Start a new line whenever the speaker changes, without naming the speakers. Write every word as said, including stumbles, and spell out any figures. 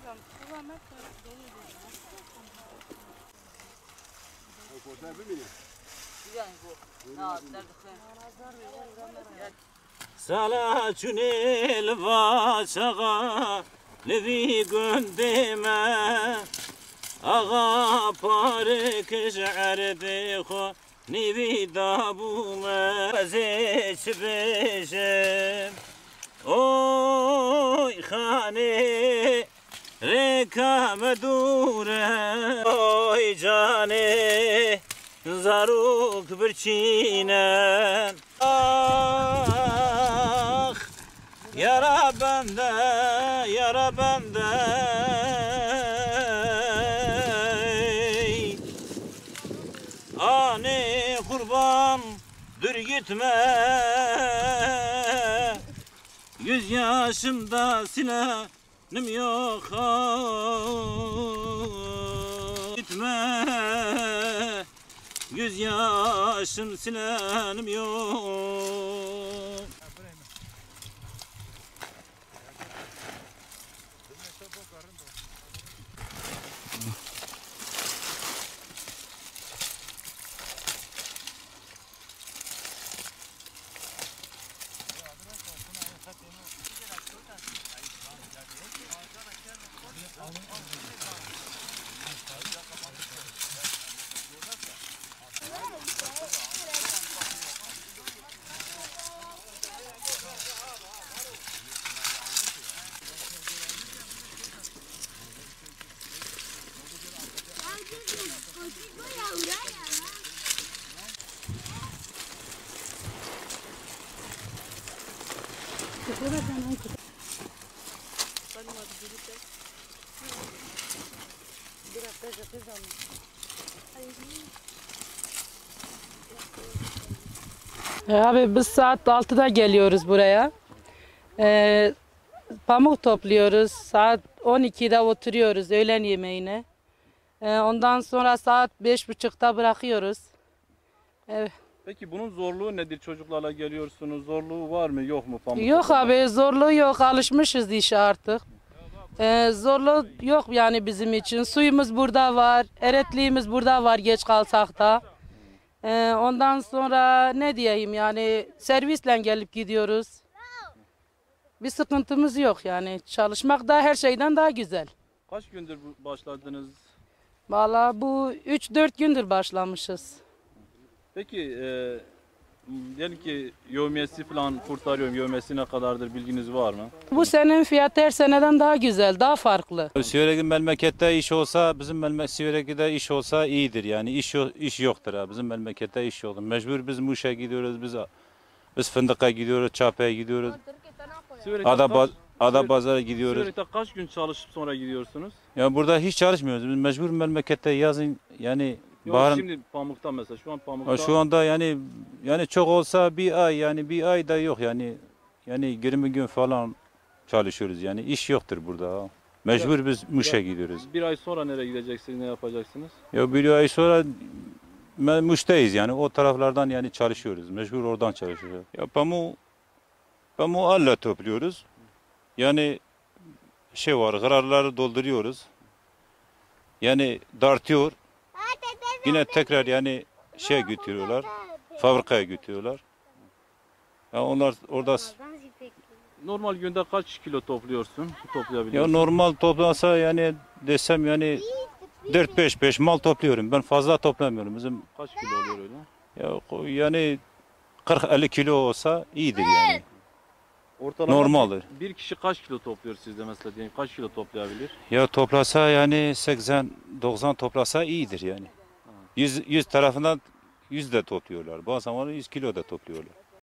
Salacun elvaçağa levi göndeme ağa parek şerbe xo nevi dabume zeç bejem oy khane rekam dure oy cane zaruk birçinen ah yara bende yara bende ani kurban dur gitme yüz yaşımda silahım yok gitme yüz yaşım silahım yok.
Abi biz saat altıda geliyoruz buraya. Ee, pamuk topluyoruz. Saat on ikide oturuyoruz öğlen yemeğine. Ee, ondan sonra saat beş buçukta bırakıyoruz. Evet.
Peki bunun zorluğu nedir? Çocuklarla geliyorsunuz. Zorluğu var mı yok mu pamuk?
Yok abi zorluğu yok. Alışmışız işe artık. Ee, zorluğu yok yani bizim için. Suyumuz burada var. Eretliğimiz burada var geç kalsak da. Ee, ondan sonra ne diyeyim yani servisle gelip gidiyoruz. Bir sıkıntımız yok yani. Çalışmak da her şeyden daha güzel.
Kaç gündür başladınız?
Vallahi bu üç dört gündür başlamışız.
Peki e, diyelim ki yevmiyesi falan kurtarıyorum. Yevmiyesi ne kadardır bilginiz var mı?
Bu senenin fiyatı her seneden daha güzel, daha farklı.
Siverek'in memlekette iş olsa, bizim memleket Siverek'te iş olsa iyidir yani. İş yok, iş yoktur ha. Bizim memlekette iş yoktur. Mecbur biz Muş'a gidiyoruz, biz biz Fındık'a gidiyoruz, Çapa'ya gidiyoruz. Ada Adapazarı'na gidiyoruz.
Siverek'te kaç gün çalışıp sonra gidiyorsunuz?
Ya burada hiç çalışmıyoruz. Biz mecbur memlekette yazın yani
Yok,
baharın.
şimdi pamukta mesela şu an pamukta.
Şu anda yani yani çok olsa bir ay yani bir ay da yok yani yani yirmi gün falan çalışıyoruz yani iş yoktur burada. Mecbur biz Muş'a gidiyoruz.
Bir ay sonra nereye gideceksiniz, ne yapacaksınız?
Ya bir ay sonra Muş'tayız yani o taraflardan yani çalışıyoruz. Mecbur oradan çalışıyoruz. Ya pamuğu pamuğu elle topluyoruz. Yani şey var, gırarları dolduruyoruz. Yani dartıyor. Yine tekrar yani şey götürüyorlar. Fabrikaya götürüyorlar. Ya onlar orada
Normal günde kaç kilo topluyorsun?
ya
Toplayabiliyorsun.
normal toplansa yani desem yani dört beş beş mal topluyorum. Ben fazla toplamıyorum. Bizim
Kaç kilo oluyor öyle?
ya yani kırk elli kilo olsa iyidir yani.
Ortalama
Normaldir.
Bir kişi kaç kilo topluyor sizde mesela diyelim? Kaç kilo toplayabilir?
Ya toplasa yani seksen doksan toplasa iyidir yani. yüz yüz tarafından yüz de topluyorlar. Bazı zamanlar yüz kilo da topluyorlar.